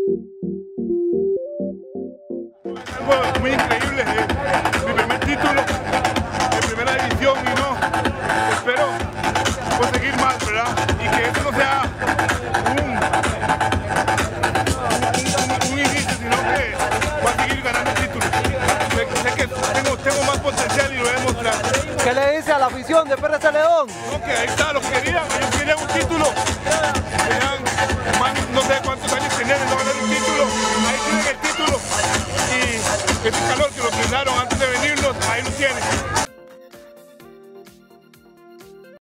Algo muy increíble, mi primer título en primera división y no, espero conseguir más, ¿verdad? Y que esto no sea un inicio, sino que voy a seguir ganando títulos. Sé que tengo más potencial y lo voy a demostrar. ¿Qué le dice a la afición de PRC León? No, que ahí está, lo querían, ellos querían un título, querían más, no sé cuántos años.